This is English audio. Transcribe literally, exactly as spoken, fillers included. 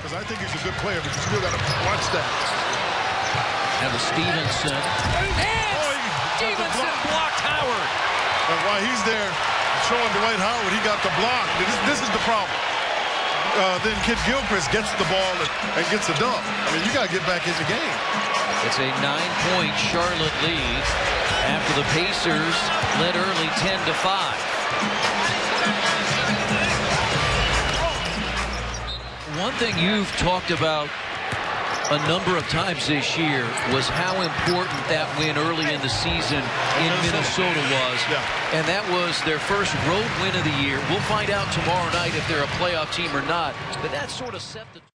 Because I think he's a good player, but you still got to watch that. Now to Stevenson. And oh, Stevenson blocked Howard. And while he's there showing Dwight Howard, he got the block. This, this is the problem. Uh, then Kid Gilchrist gets the ball and, and gets a dunk. I mean, you got to get back in the game. It's a nine-point Charlotte lead after the Pacers led early ten to five. One thing you've talked about a number of times this year was how important that win early in the season in Minnesota was. Yeah. And that was their first road win of the year. We'll find out tomorrow night if they're a playoff team or not. But that sort of set the